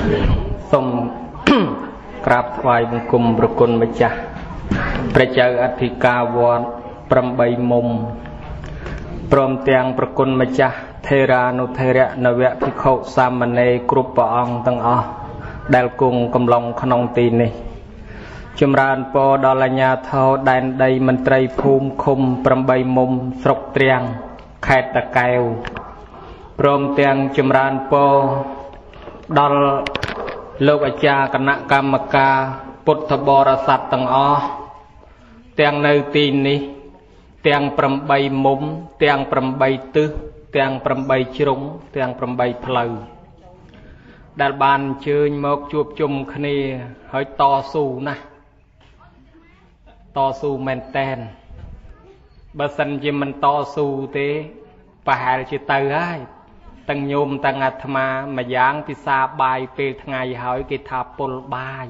សូមក្រាបថ្វាយបង្គំប្រគុណម្ចាស់ព្រះចៅអធិការវត្ត8មុំព្រមទាំងប្រគុណម្ចាស់ថេរានុថេរៈនវភិក្ខុសាមណេរគ្រប់ព្រះអង្គទាំងអស់ដែលគង់កំឡុងក្នុងទីនេះចម្រើនពរដល់អាជ្ញាធរដែនដីមន្ត្រីភូមិឃុំ8មុំស្រុកទ្រាំងខេត្តតាកែវព្រមទាំងចម្រើនពរដល់លោកអាចារ្យគណៈកម្មការពុទ្ធបរិស័ទទាំងអស់ទាំងនៅទីនេះទាំង8មុំទាំង8ទិសទាំង8ជ្រុងទាំង8ផ្លូវដែលបានអញ្ជើញមកជួបជុំគ្នាហើយតស៊ូណាស់តស៊ូមែនតែនបើសិនជាមិនតស៊ូទេប្រហែលជាទៅហើយទាំងញោមទាំងអាត្មាមួយយ៉ាងពិសាបាយពេលថ្ងៃហើយគេថាពុលបាយ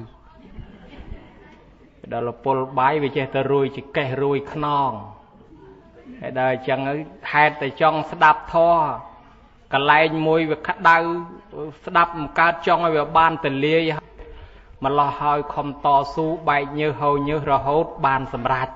ដល់ពុលបាយវាចេះតែរួយចកេះរួយខ្នងហើយដល់អញ្ចឹងហេតុតែចង់ស្ដាប់ធម៌កន្លែងមួយវាក្តៅស្ដាប់មិនកើតចង់ឲ្យវាបានទលាយម្លោះហើយខំតស៊ូបែកញើសហូរញើសរហូតបានសម្រេច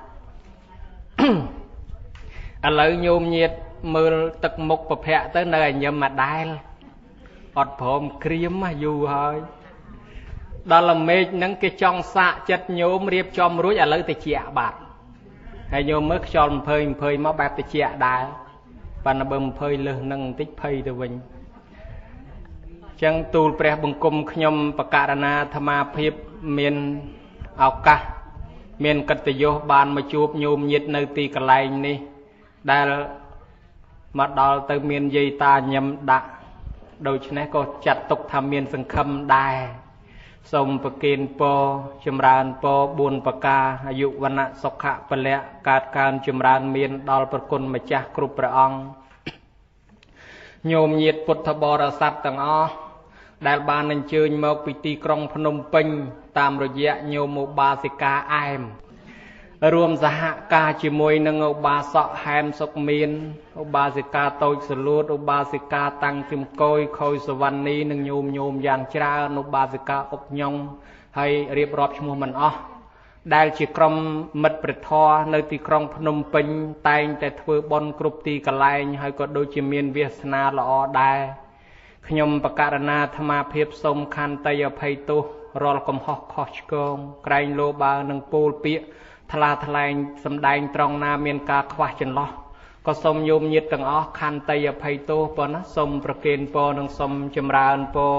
ឥឡូវញោមញាតមើលទឹកមុខប្រភ័ក្រទៅនៅឲ្យញឹមមកដែលអត់ព្រមក្រៀមយូរហើយដល់ល្មេឃហ្នឹងគេចង់សាកចិត្តញោមរៀបចំរួចឥឡូវទៅជាបាត់ហើយញោមមើលខ្យល់20មកបែបទៅជាដែរប៉ុន្តែបើ20លើសនឹងបន្តិចភ័យទៅវិញចឹងទូលព្រះបង្គំខ្ញុំបកករណាអាត្មាភាពមានឱកាសមានកិត្តិយសបានមកជួបញោមញាតនៅទីកន្លែងនេះដែលមកដល់ទៅមានយាយតាញឹមដាក់ដូច្នេះក៏ចាត់ទុកថាមានសង្ឃឹមដែរសូមប្រគេនពរចម្រើនពរ4ប្រការអាយុវណ្ណៈសុខៈពលៈកើតកើនចម្រើនមានដល់ប្រគុណម្ចាស់គ្រប់ព្រះអង្គញោមញាតពុទ្ធបរិស័ទទាំងអស់ដែលបានអញ្ជើញមកពីទីក្រុងភ្នំពេញតាមរយៈញោមឧបាសិកាអែមរួមសហការជាមួយនឹងឧបាសកហែមសុកមានឧបាសិកាតូចសលួតឧបាសិកាតាំងគឹមកយខុយសវណ្ណីនិងញោមយ៉ាងច្រើនឧបាសិកាអុកញងហើយរៀបរាប់ឈ្មោះមិនអស់ដែលជាក្រុមមិត្តព្រះធម៌នៅទីក្រុងភ្នំពេញតែងតែធ្វើបុណ្យគ្រប់ទីកន្លែងហើយក៏ដូចជាមានវាសនាល្អដែរខ្ញុំបកករណាអាត្មាភាពសូមខន្តីអភ័យទោសរាល់កំហុសខុសឆ្គងក្រែងលោបើនឹងពោលពាក្យថ្លាថ្លែងសម្ដែងត្រង់ណាមានការខ្វះចន្លោះក៏សូមញោមញាតទាំងអស់ខន្តីអភ័យទោសប៉ុណ្ណាសូមប្រគេនពរនិងសូមចម្រើនពរ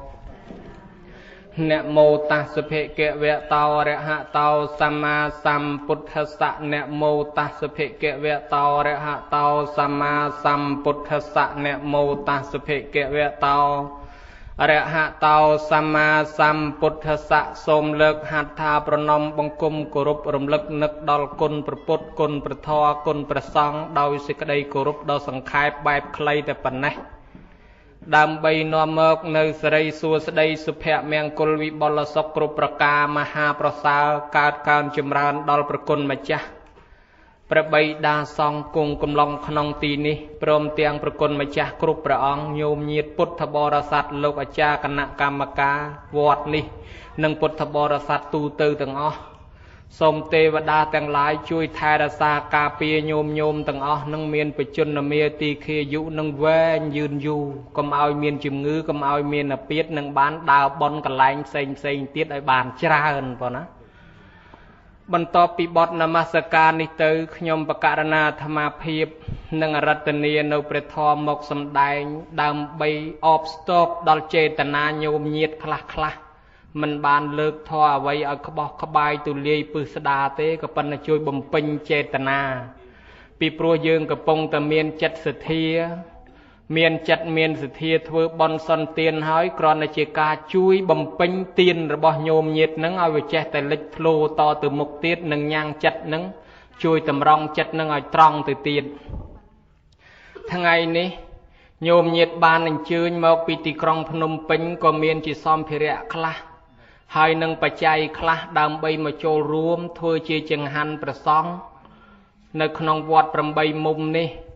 นะโมตัสสะภะคะวะโตอะระหะโตสัมมาสัมพุทธัสสะนะโมตัสสะภะคะวะโตอะระหะโตสัมมาสัมพุทธัสสะนะโมตัสสะภะคะวะโตอรหะโตสัมมาสัมพุทธัสสะសូមលើកហដ្ឋាប្រណម្យបង្គំគោរពរំលឹកនឹកដល់គុណព្រះពុទ្ធគុណព្រះធម៌គុណព្រះសង្ឃដោយសេចក្តីគោរពដ៏សង្ខេបបែបខ្លីតែប៉ុណ្ណេះដើម្បីនាំមកនៅសិរីសួស្តីសុភមង្គលវិបុលសុខគ្រប់ប្រការមហាប្រសើរកើតកើនចម្រើនដល់ប្រគុណម្ចាស់ព្រះបិតាសង្ឃគង់កំឡុងក្នុងទីនេះព្រមទាំងប្រគុណម្ចាស់គ្រប់ព្រះអង្គញោមញាតពុទ្ធបរិស័ទលោកអាចារ្យគណៈកម្មការវត្តនេះនិងពុទ្ធបរិស័ទទូទៅទាំងអស់សូមទេវតាទាំងឡាយជួយថែរក្សាការពារញោមទាំងអស់នឹងមានបច្ចុប្បន្នមាទីឃាយុនឹងវែងយឺនយូរកុំឲ្យមានជំងឺកុំឲ្យមានអាពាធនឹងបានដើរបន់កន្លែងផ្សេងទៀតឲ្យបានច្រើនប៉ុណ្ណាបន្ទាប់ពីបទនមស្ការនេះទៅខ្ញុំបកករណាអាត្មាភាពនិងរតនានៅព្រះធម៌មកសម្ដែងដើម្បីអបស្ទប់ដល់ចេតនាញោមញាតខ្លះមិនបានលើកធម៌អ្វីឲ្យក្បោះក្បាយទូលាយពឹស្ដាទេក៏ប៉ុន្តែជួយបំពេញចេតនាពីព្រោះយើងកំពុងតែមានចិត្តសទ្ធាមានចិត្តមានសទ្ធាធ្វើបន់សន្តានហើយគ្រាន់តែជាការជួយបំពេញទានរបស់ញោមញាតនឹងឲ្យវាចេះតែលេចធ្លោតទៅមុខទៀតនិងញ៉ាំងចិត្តនឹងជួយតម្រង់ចិត្តនឹងឲ្យត្រង់ទៅទៀតថ្ងៃនេះញោមញាតបានអញ្ជើញមកពីទីក្រុងភ្នំពេញក៏មានជាសម្ភារៈខ្លះហើយនឹងបច្ច័យខ្លះដើម្បីមកចូលរួមធ្វើជាចង្ហាន់ព្រះសង្ឃនៅក្នុងវត្ត8មុំនេះ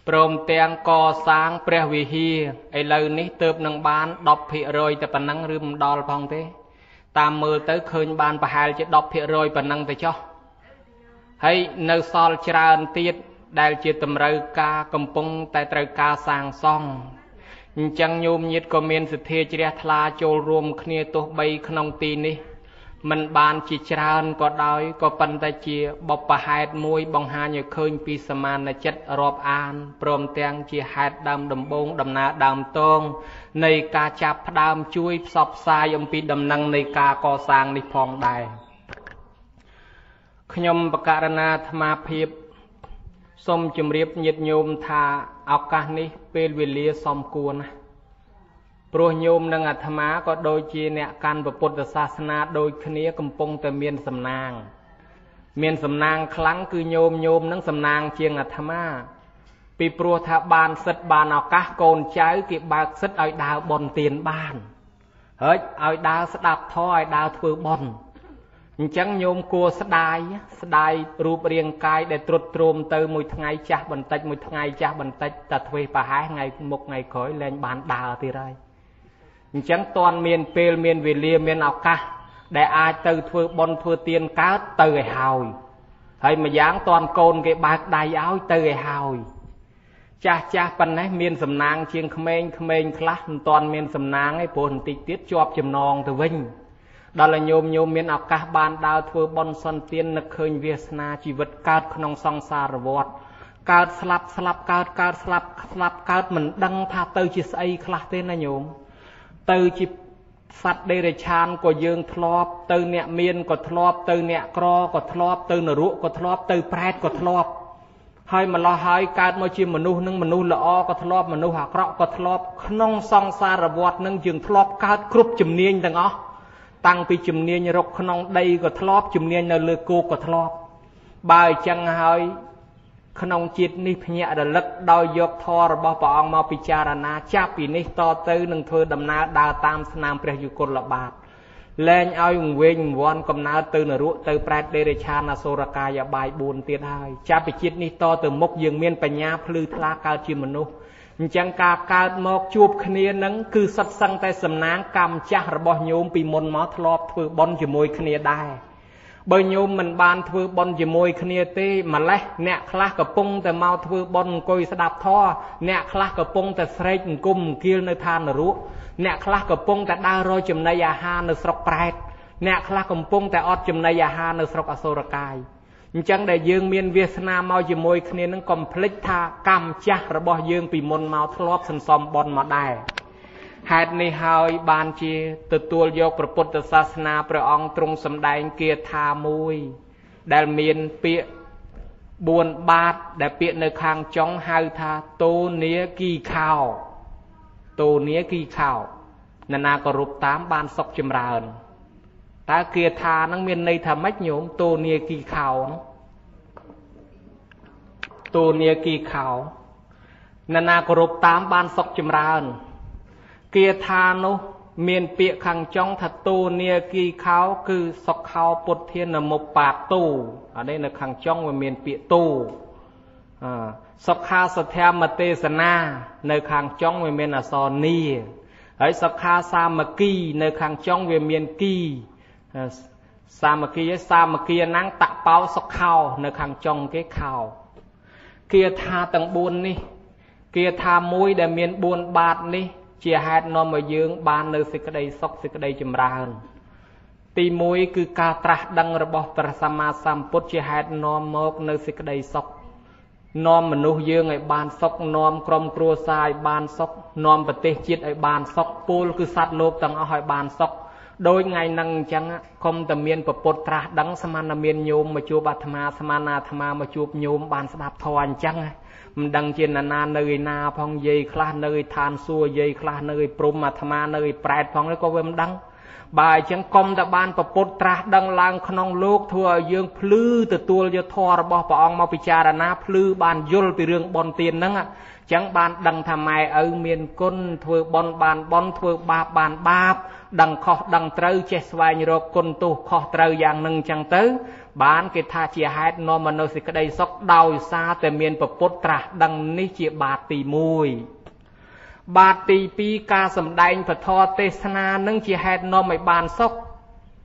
ព្រមទាំងកសាងព្រះវិហារឥឡូវនេះទើបនឹងបាន 10% តែប៉ុណ្ណឹងឬមិនដល់ផងទេតាមមើលទៅឃើញបានប្រហែលជា 10% ប៉ុណ្ណឹងទៅចុះហើយនៅសល់ច្រើនទៀតដែលជាតម្រូវការកំពុងតែត្រូវការសាងសង់អញ្ចឹងញោមញាតិក៏មានសទ្ធាជ្រះថ្លាចូលរួមគ្នាទោះបីក្នុងទីនេះមិនបានជាច្រើនក៏ដោយក៏ប៉ុន្តែជាបុព្វហេតុមួយបង្ហាញឲ្យឃើញពីសមានចិត្តរាប់អានព្រមទាំងជាហេតុដើមដំបូងដំណើរដើមតងនៃការចាប់ផ្ដើមជួយផ្សព្វផ្សាយអំពីដំណឹងនៃការកសាងនេះផងដែរខ្ញុំបករណាអាត្មាភាពសូមជម្រាបញាតិញោមថាឱកាសនេះពេលវេលាសមគួរណាស់ព្រោះញោមនិងអាត្មាក៏ដូចជាអ្នកកាន់ពុទ្ធសាសនាដូចគ្នាកំពុងតែមានសំណាងខ្លាំងគឺញោមនឹងសំណាងជាងអាត្មាពីព្រោះថាបានសិទ្ធបានឱកាសកូនចៅគេបើកសិទ្ធឲ្យដើរបុណ្យទានបានហើយឲ្យដើរស្ដាប់ធម៌ឲ្យដើរធ្វើបុណ្យអញ្ចឹងញោមគួរស្ដាយរូបរាងកាយដែលទ្រុឌទ្រោមទៅមួយថ្ងៃចាស់បន្តិចមួយថ្ងៃចាស់បន្តិចតែធ្វេសប្រហែសថ្ងៃមុខថ្ងៃក្រោយលែងបានដើរទៀតហើយអញ្ចឹងតន់មានពេលមានវេលាមានឱកាសដែលអាចទៅធ្វើបុណ្យធ្វើទានកើតទៅឲ្យហើយម្យ៉ាងតន់កូនគេបើកដៃឲ្យទៅឲ្យហើយចាស់ប៉ុណ្ណេះមានសំណាងជាងក្មេងខ្លះមិនតន់មានសំណាងឯព្រោះបន្តិចទៀតជាប់ចំណងទៅវិញដល់ឲ្យញោមមានឱកាសបានដើរធ្វើបុណ្យសន្តាននឹកឃើញវាសនាជីវិតកើតក្នុងសង្សារវដ្តកើតស្លាប់កើតស្លាប់កើតមិនដឹងថាទៅជាស្អីខ្លះទេណាញោមទៅជាសត្វដេរឆានក៏យើងធ្លាប់ទៅអ្នកមានក៏ធ្លាប់ទៅអ្នកក្រក៏ធ្លាប់ទៅនរកក៏ធ្លាប់ទៅប្រែតក៏ធ្លាប់ហើយម្លោះហើយកើតមកជាមនុស្សនឹងមនុស្សល្អក៏ធ្លាប់មនុស្សអាក្រក់ក៏ធ្លាប់ក្នុងសង្សារវដ្តនឹងយើងធ្លាប់កើតគ្រប់ជំនាញទាំងអស់តាំងពីជំនាញរកក្នុងដីក៏ធ្លាប់ជំនាញនៅលើគោកក៏ធ្លាប់បើអញ្ចឹងហើយក្នុងជាតិនេះភ្ញាក់រលឹកដោយយកធម៌របស់ព្រះអង្គមកពិចារណាចាប់ពីនេះតទៅនឹងធ្វើដំណើរដើរតាមស្នាមព្រះយុគលបាទលែងឲ្យវែងវ័នកំណើតទៅនរកទៅប្រែតដេរឆានអសុរកាយបាយ4ទៀតហើយចាប់ពីជាតិនេះតទៅមុខយើងមានបញ្ញាភ្លឺថ្លាកើតជាមនុស្សអញ្ចឹងការកើតមកជួបគ្នានឹងគឺសុទ្ធសឹងតែសំណាងកម្មចាស់របស់ញោមពីមុនមកធ្លាប់ធ្វើបុណ្យជាមួយគ្នាដែរបើញោមមិនបានធ្វើបុណ្យជាមួយគ្នាទេម្លេះអ្នកខ្លះកំពុងតែមកធ្វើបុណ្យអង្គុយស្ដាប់ធម៌អ្នកខ្លះកំពុងតែស្រែកអង្គមអង្គាលនៅឋាននរកអ្នកខ្លះកំពុងតែដើររកចំណីអាហារនៅស្រុកប្រែតអ្នកខ្លះកំពុងតែអត់ចំណីអាហារនៅស្រុកអសុរកាយអញ្ចឹងដែលយើងមានវាសនាមកជាមួយគ្នានឹងកុំភ្លេចថាកម្មចាស់របស់យើងពីមុនមកធ្លាប់សន្សំបុណ្យមកដែរហេតុនេះហើយបានជាទទួលយកព្រះពុទ្ធសាសនាព្រះអង្គទ្រង់សម្ដែងគាថាមួយដែលមានពាក្យ4បាតដែលពាក្យនៅខាងចុងហៅថាតូនាគីខោនរណាគោរពតាមបានសុខចម្រើនតើគាថានឹងមានន័យថាម៉េចញោមតូនាគីខោតូនាគីខោនរណាគោរពតាមបានសុខចម្រើនគាថានោះមានពាក្យខាងចុងថាតូនាគីខោគឺសុខោពុទ្ធានមុបបាតូអានេះនៅខាងចុងវាមានពាក្យតូសុខាសទ្ធាមទេសនានៅខាងចុងវាមានអក្សរនីហើយសុខាសាមគ្គីនៅខាងចុងវាមានគីសាមគ្គីណាំងតបោសុខោនៅខាងចុងគេខោគាថាទាំង4នេះគាថាមួយដែលមាន4បាតនេះជាហេតុនាំឲ្យយើងបាននៅសេចក្តីសុខសេចក្តីចម្រើនទី1គឺការត្រាស់ដឹងរបស់ព្រះសម្មាសម្ពុទ្ធជាហេតុនាំមកនៅសេចក្តីសុខនាំមនុស្សយើងឲ្យបានសុខនាំក្រុមគ្រួសារឲ្យបានសុខនាំប្រទេសជាតិឲ្យបានសុខពលគឺសត្វលោកទាំងអស់ឲ្យបានសុខដោយថ្ងៃហ្នឹងអញ្ចឹងកុំតែមានប្រពុតត្រាស់ដឹងស្មានតែមានញោមមកជួបអាត្មាស្មានអាត្មាមកជួបញោមបានស្ដាប់ធម៌អញ្ចឹងមិនដឹងជាណានានៅឯណាផងយាយខ្លះនៅឯឋានសួគ៌យាយខ្លះនៅឯព្រំអាត្មានៅឯប្រែតផងក៏វាមិនដឹង bài chẳng công đã ban và bột tra đăng lang khăn lục thua dương plư từ tuôn cho thò ra bỏ ông mau pichara na plư ban yul bị rương bon tiền nâng ạ chẳng ban đăng tham mai ở miền côn thua bon thua ban ba đăng khó đăng trâu che xoay rồi côn tu khó trâu dạng nâng chẳng tới bán cái tha chia hai nó mà nó sẽ cái đây sóc đau xa từ miền và bột tra đăng ní chia bát tì mùi bát tì pi ca sầm đành và thò tê sana nâng chia hai nó mày bàn sóc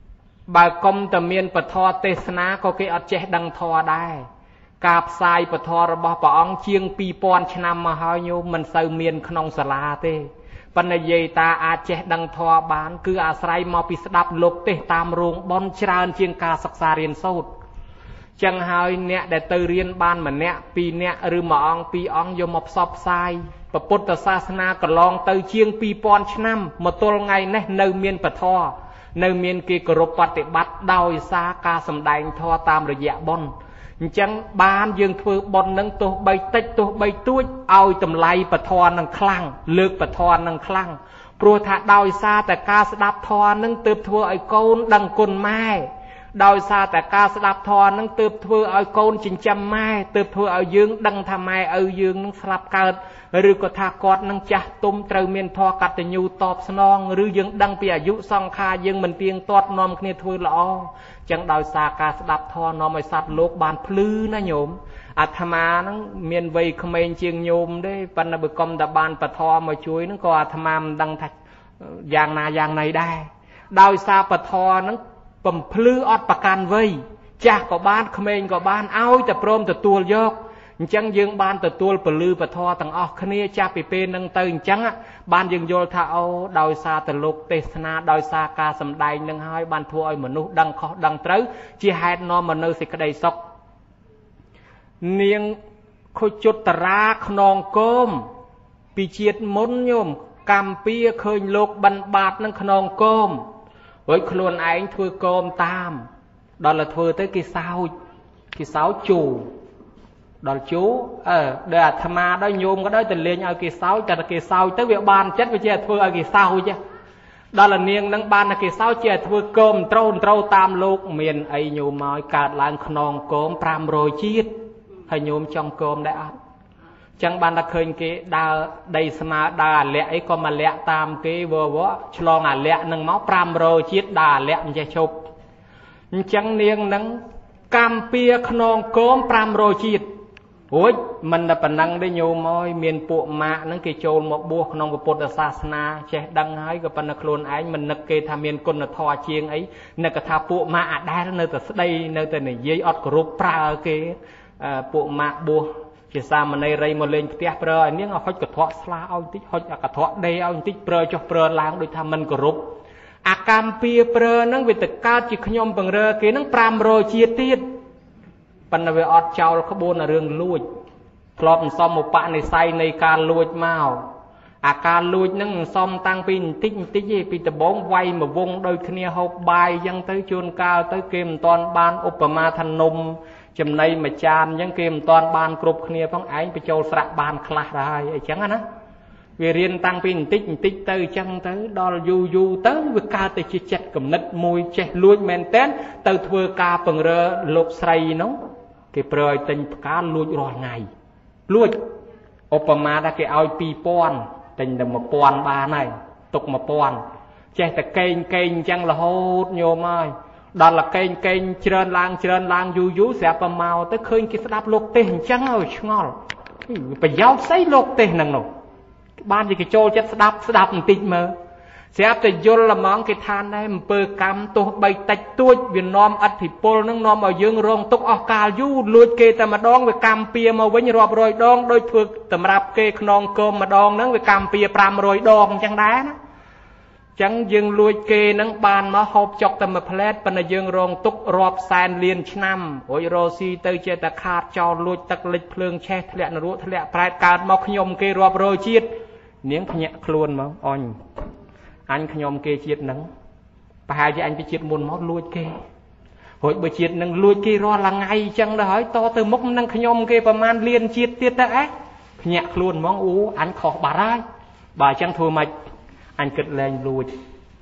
bà công từ miền và thò tê sana có cái ở che đăng thò đai cạp sai và thò ra bỏ ông chiêng pi pon chăm mà hơi nhiêu mình sâu miền khong sả la têปัญญาตาอาเจดังทอบานคืออาศัยมาปิสดับลกเตตามโรงบอนชราญเชียงกาศึกษาเรียนสูตรจังหายเนี่ยได้เตยเรียนบานเหมือนเนี่ยปีเนี่ยหรือมาองปีองยมอบสอบไซพระพุทธศาสนากลองเตยเชียงปีปอนชนำมาตัวไงเนี่ยในเมียนปะทอในเมียนกีกรบปฏิบัติดาวสากาสำแดงทอตามระยะบอนจังบ้านยังถือบอลนั่งตัวใบติดตัวใบตุ้ยเอาตำไลปะทอนั่งคลั่งเลือกปะทอนั่งคลั่งปลัวถ้าดาวซาแต่กาสดับทอนั่งเติบทัวไอโกนดังกลไม้ดาวซาแต่กาสดับทอนั่งเติบทัวไอโกนจิงจำไม้เติบทัวเอายืงดังทำไมเอายืงนั่งสลับเกิดหรือก็ทากอดนั่งจับตุ่มเตาเมียนทอกัดยูตอบสนองหรือยืงดังเปียยุซองคายืงมันเตียงตอดนอมเนียทัวละอจังดาวสากาสดับทอนอมไอสัตว์โลกบานพลื้นะโยมอาตมานั่งเมียนวัยเขมรเชียงโยมได้ปัณบุกรมตะบานปะทอมาช่วยนั่งก็อาตมาดังอย่างนาอย่างไหนได้ดาวสาปะทอนั่งปั่มพลื้ออดประกันไว้จากก็บ้านเขมรก็บ้านเอาแต่โปรมแต่ตัวยกจังยืงบ้านแต่ตัวปลือปะทอต่างออกคณีจับไปเป็นนังตื่นจังบ้านยืงโยธาเอาดาวซาตะลุกเตสนาดาวซากาสำได้นังให้บ้านทัวไอมนุษย์ดังขอดังเต้าจีแฮดนอมนุษย์สิกระไดซอกเนียงขจุดตราขนองโกมปีเชียดมุนโยมกำปีเคยโลกบันบาดนังขนองโกมไว้คลวนไอ้ทัวโกมตามดอลละทัวเต้กี่สาวจูดอลจูเดี๋ยวธรรมาได้โยมก็ได้แต่เลี้ยงเอากี่เสาแต่กี่เสาตั้งเวียบานเจ็ดไปเจ้าทัวเอากี่เสาจ้ะดอลเนียงนั่งบานกี่เสาเจ้าทัวกลมโตรตามโลกเมียนไอโยมน้อยกาดล้างขนองโกมปรามโรยชีดให้โยมจังโกมได้อัดจังบานตะเคยกี่ดาได้สมาดาเละไอก็มาเละตามกี่วัวฉลองเละนั่งเมาปรามโรยชีดดาเละมันจะชุบจังเนียงนั่งกำเปียขนองโกมปรามโรยชีดโอ้ยมันน่ะปนังได้โยมอ้อยเมียนปุมานั่งเกโจลมาบวกนองกับพุทธศาสนาเจดังให้กับปนคลนไอ้มันนักเกทาเมียนกุนทอเชียงไอ้นักทาปุมาได้เนื้อแต่ได้เนื้อแต่เนี่ยยี่อดกรุบปลาเกปุมาบวกเจสามันในไรมาเล่นเตี้ยเปรย์เนี่ยเอาหดกระทอสลาเอาติหดกระทอได้เอาติเปรย์จบเปรย์ล้างโดยทำมันกรุบอาการเปียเปรย์นั่งเวทก้าจิขยมปังเรเกนั่งปรามโรเชียตีดปัญญาอดเจ้าขบวนเรื่องลุยพร้อมซ้อมปะในไซในการลุยเมาอาการลุยนั่งซ้อมตั้งปีนติ๊กปีตะบงไวมาวงโดยขณีหกใบยังเตยจวนกาวเตยเกมตอนบานอุปมาธนมจำในมาจานยังเกมตอนบานกรุบขณีพังไอ้ไปโจสระบานคลาได้ไอ้จังนะเวรียนตั้งปีนติ๊กเตยจังเตยดอลยูเตยวิกาเตยจิตกับนัดมวยเจลุยแมนเต้นเตยทัวกาปังเรลบไซน้องเก็บเปรย์ติงการลุยรอไงลุยอุปมาได้เกี่ยวปีปอนติงเดมาปอนบาไหนตกมาปอนเจแต่เก่งจังละโหดโยมไอ้ดอลละเก่งเจริญลางยูเสียประมาแต่เคยกินสลับโลกเตะจังเอาชงอลไปย้าวใส่โลกเตะนั่งหนูบ้านจะกิโจจะสลับติดมือเสียแต่ยนละมองกิทานได้มันเปิดกรรมตัวใบตัดตัวเวียนน้อมอัฐิโพลนั่งน้อมเอายืงรองตกออกกาลยูลุยเกแต่มาดองไปกรรมเปียมาไว้รอบรอยดองโดยฝึกแต่มารับเกขนองเกิมมาดองนั่งไปกรรมเปียปรามรอยดองจังได้นะจังยืงลุยเกนั่งบานมาหอบจอกแต่มาเพลดปนยืงรองตกรอบแสนเลียนชนำโอยโรซีเตยเจตขาดจอลุยตะลิดเพลิงแช่ทะเลนรุทะเลปลายการมาขยมเกรอบรอยชีดเนี้ยขยะคลวนมั้งอ่อนอันขยมเกจีดนังไปหาจะอันไปจีดมุนมอดลุยเกหอยไปจีดนังลุยเกรอละไงจังเลยต่อเติมมุกนังขยมเกประมาณเลียนจีดเตี้ยแต่เอ๊ะขยะคลวนมั้งอันขอบาร้ายบ่าจังทัวมาอันเกิดแรงลุย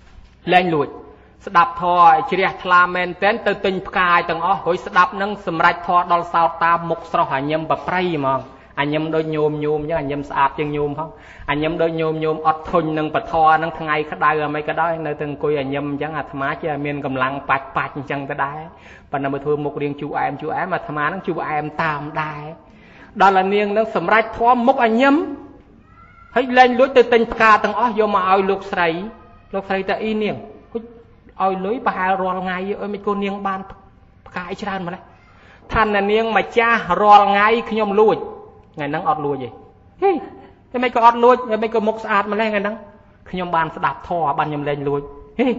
lên lụi đạp thò chỉ để làm men tên từ tình cài từng ó hồi đạp nâng sầm rạch thò đòn sao ta một sau hành nhâm bập pray mà anh nhâm đôi nhôm nhôm chứ anh nhâm sạp chân nhôm không anh nhâm đôi nhôm nhôm ọt thôn nâng bật thò nâng thằng ngày khát đai rồi mấy cái đó nơi từng coi anh nhâm chẳng tham má chứ miền cầm lăng bạch chẳng cái đai và nằm thôi một riêng chú em mà tham má nâng chú em tam đai đó là niềng nâng sầm rạch thò một anh nhâm thấy lên lối từ tình cài từng ó vô mà ao lục sấy ta y niềng ôi lưới bà rò ngay ơi mấy cô niêng ban cãi chán mà đấy thanh là niêng mà cha rò ngay khi nhom lùi ngày nắng ọt lùi gì thế mấy cô ọt lùi mấy cô mốc sạt mà lên ngày nắng khi nhom ban sẽ đạp thò ban nhom lên lùi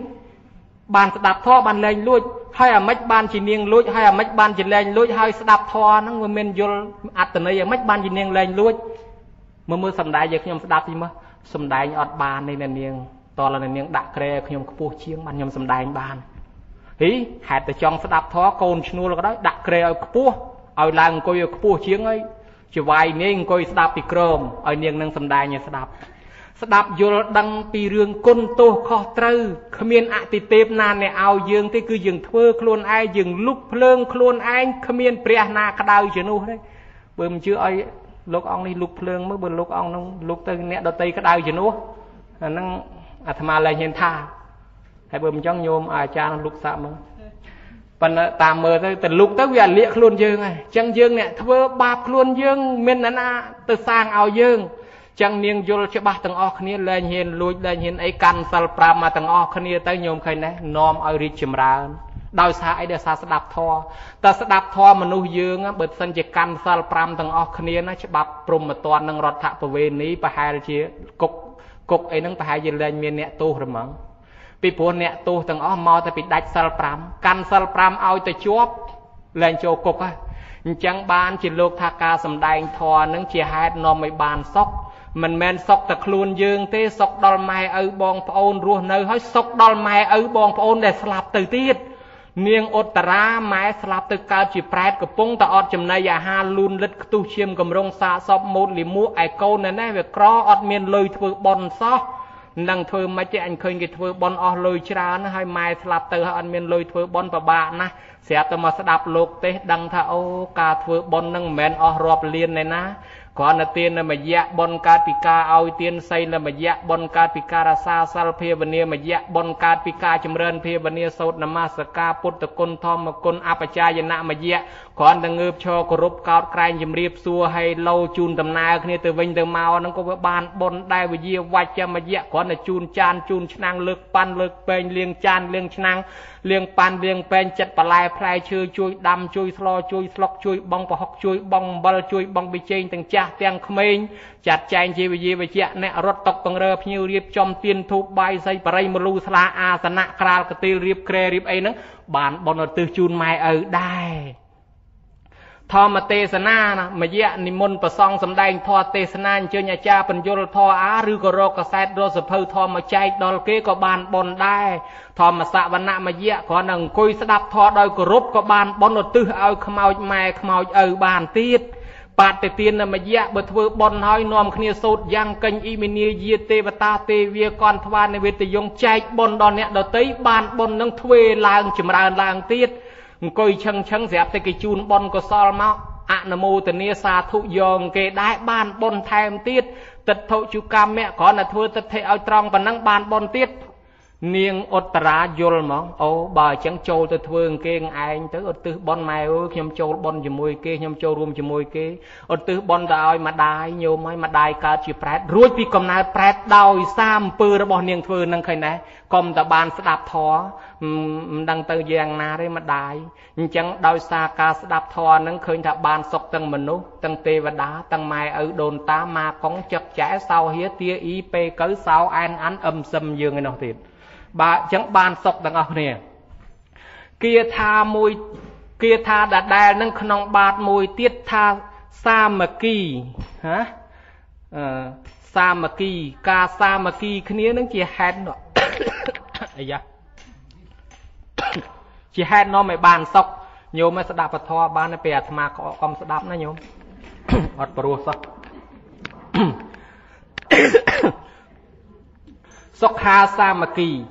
ban sẽ đạp thò ban lên lùi hay là mấy ban chỉ niêng lùi hay là mấy ban chỉ lên lùi hay sẽ đạp thò nó người men vô ạt từ nơi mấy ban chỉ niêng lên lùi mưa sầm đại giờ khi nhom sẽ đạp gì mà sầm đại ọt ban này là niêngตอนนั้นยังดักเกลียขยมกปูเชียงมันยมสำได้บ้านฮีหายแต่จองสดับท้อโกนชนูแล้วก็ได้ดักเกลียกปูเอาลางกอยกปูเชียงไอ้จะวายเนี่ยกอยสดับปีกรมเอาเนียงนั่งสำได้เนี่ยสดับโยดังปีเรื่องก้นโตคอตรึขมิ้นอติเตปนานเนี่ยเอายืงที่คือยืงเทอโคลนไอยืงลุกเพลิงโคลนไอขมิ้นเปรี้ยนากระดาวเจนูได้เบิ่มชื่อไอ้ลูกอ่องนี่ลุกเพลิงเมื่อเบิ่มลูกอ่องนั่งลุกตึงเนี่ยดตีกระดาวเจนูนั่งอาตมาเลยเห็นท่าให้เบิ่มจ้องโยมอาจารย์ลุกสามมั้งปันตามมือแต่ลุกตั้งวิญญาณเลี้ยคลุนยืงไงจังยืงเนี่ยเทอบาปคลุนยืงเม่นนั่นนะตัวสร้างเอายืงจังเนียงโยลจะบาตั้งออกนี้เลยเห็นลุยเลยเห็นไอ้กันสัลปรามาตั้งออกนี้ตั้งโยมใครนะนอมเอาริจมรานดาวสาไอเดสาสดับทอแต่สดับทอมนุษย์ยืงเบิดสัญญกันสัลปรามตั้งออกนี้นะจะบับปรุมมาตอนนังรถถะประเวณีไปหาเจียกไอ้นั่งไปหาเยลเลนเมียเนี่ยตู้หรือมั้งปีพวกเนี่ยตู้ตั้งอ้อมมอแต่ปิดดัชสัลปรามกันสัลปรามเอาแต่จวบเลนโจกกอ่ะจังบานจิโลกทากาสำแดงทอนั่งเชียร์ให้นอมไม่บานซอกมันแมนซอกตะคลูนยืงเตะซอกดอลไม้เอาบองพโอนรัวเนยให้ซอกดอลไม้เอาบองพโอนได้สลับตื่นตีดเนียงอตราไม้สลับตื่นกาจีแปรกับปงตะอดจำนายยาฮาลูนเล็ดตู้เชียมกำรงซาซอบมูดลิมูไอโกนนั่นแน่เวกรออดเมียนเลยเถื่อบอลซอนังเถื่อมาเจอันเคยกิเถื่อบอลอเลยชรานะให้ไม้สลับตื่นให้อันเมียนเลยเถื่อบอลปะบะนะเสียตัวมาสดับโลกเตะดังท่าโอกาเถื่อบอลนั่งแมนรอบเลียนเลยนะก่อนเตียนมาแยะบนการปิกาเอาเตียนใส่มาแยะบนการปิการาซาซัลเพบเนียมาแยะบนการปิกาจำเริญเพบเนียโสดนามาสกาปุตตะกนทอมกนอาปจายนะมาแยะก่อนดังเงือบโชกรุบกอดใครยำรีบซัวให้เราจูนตำนาเนี่ยตัววิ่งตัวเมานั่งก็บานบนได้วิเยวัจจะมาแยะก่อนจูนจานจูนชนางเลือกปันเลือกเป็นเลี้ยงจานเลี้ยงชนางเลี้ยงปันเลี้ยงเป็นจัดปลายพลายช่วยช่วยดำช่วยสโลช่วยสลอกช่วยบองปะหอกช่วยบองบอลช่วยบองบิเจนตั้งจ่าเตียงขมิ้นจัดใจจีวิเยวิเจเนรถตกตังเรือพิวเรียบจอมเตียนทุบใบใส่ปลายมลูสลาอาสนะครากตีเรียบเครรีบไอ้นั่งบานบอลตือจูนไม้ได้ทอมาเตสนานะมาเยะนิมนต์ประซองสำแดงทอเตสนาเจญาจาปัญโยลทออาหรือก็โรกระแสโรสเพอทอมาใจดอลเกก็บานบนได้ทอมาสะวันนะมาเยะขอหนังคุยสดับทอโดยกรบก็บานบนตื้อเอาขมเอาแม่ขมเอาบานตีดปาดเตียนมาเยะบทเวบนห้อยนอมขณีสูดยังกันอิมินีเยเตวตาเตเวียกรทวานในเวทยงใจบนดอนเนี่ยดอตีบานบนนั่งทเวลางจมรานลางตีดกุยชังเสียบแต่กิจูนบนก็ซอลมาอะนโมตเนียสาธุยองเกได้บ้านบนแทมตีดตัดเท่าจุกรรมแม่ขอหน้าทัวตัดเทเอาตรองปนังบ้านบนตีดเนียงอตราโยลมองโอ้บ่ายจังโจตัวเทืองเกงไอตัวอดตื้อบอลแมวขยมโจบอลจมวยเกขยมโจรวมจมวยเกอดตื้อบอลดาวมาได้โยมไม่มาได้การจีแปรรุ่ยปีกำนาแปรดาวซ้ำปืนระบอเนียงเทืองนั่งใครนะกรมตะบานสดับทอดังเตยแยงนาได้มาได้จังดาวซากาสดับทอนั่งเคยตะบานศกตั้งมนุษย์ตั้งเทวดาตั้งไม้โดนตามาของจับแฉเสาเฮียเตียอีเปเกอเสาอันซึมยืงไงน้องติดบาจังบานศกต่างออกเนี่ยเกียร์ทาดัดแดงนั่งขนมบาดมวยเตี้ยทาซามากีฮะซามากีกาซามากีคืนนี้นั่งเจียแฮนด์เนาะไอ้ยะเจียแฮนด์เนาะไม่บานศกโยมไม่สดับปะทอบานในเปียธรรมากรมสดับนะโยมอดปรัวศกศกฮาซามากี